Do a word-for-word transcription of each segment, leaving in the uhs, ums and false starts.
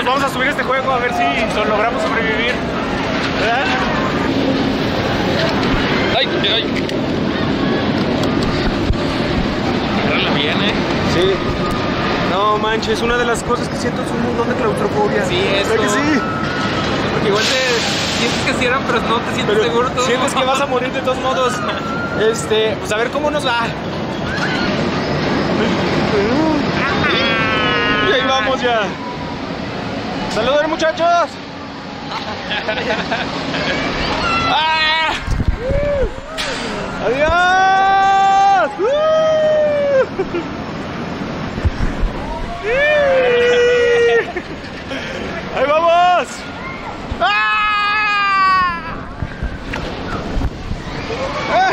vamos a subir este juego a ver si so- logramos sobrevivir. ¿Verdad? Ay, ay. Agárrala bien, eh. Sí. No manches, una de las cosas que siento es un montón de claustrofobia. Sí, eso. ¿Verdad que sí? Porque igual te sientes que cierran, pero no te sientes Pero seguro todo. sientes que vas a morir de todos modos. Este, pues a ver cómo nos va. Y ahí vamos ya. Saludos, muchachos. ¡Ah! ¡Adiós! ¡Ahí vamos! ¡Ah! ¡Ah!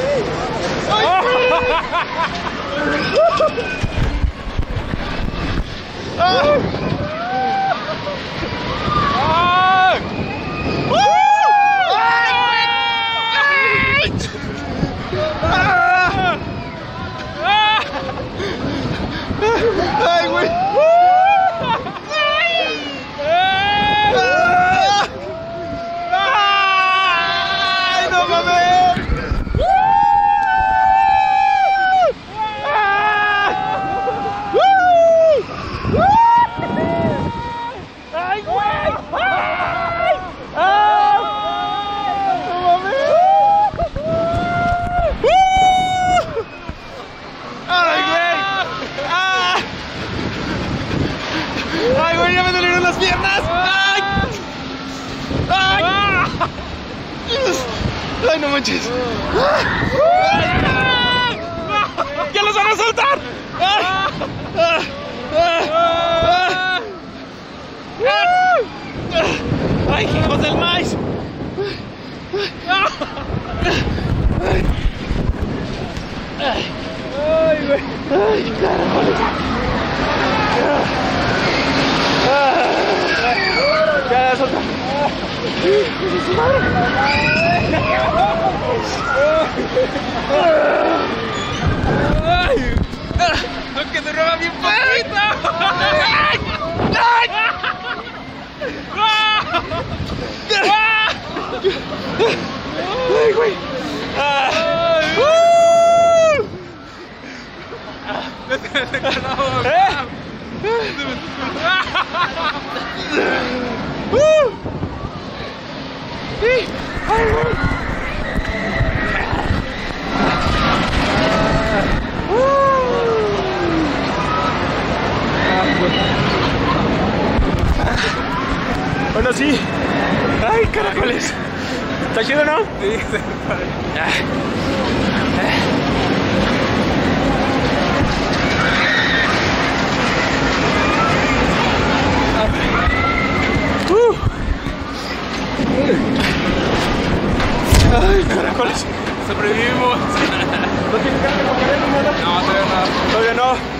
¡Ay, güey! ¡Ay, no mames! ¡Ay, güey! ¡Ay, güey! ¡Ya me dolieron las piernas! ¡Ay! ¡Ay! ¡Ay, no manches! ¡Ya los van a soltar! ¡Ay! ¡Ay, hijos del maíz! ¡Ay, güey! ¡Ay, carajo! Ya, solta. Ay, lo que se roba bien poquito. ¡Ay! ¡Ay, güey! ¿Eh? Bueno, sí. Ay, caracoles. ¿Está chido, no? Sí, sí. Uh. Ay, caracoles. Sobrevivimos. ¿No tiene cara de comer ni nada? No, todavía no. Todavía no.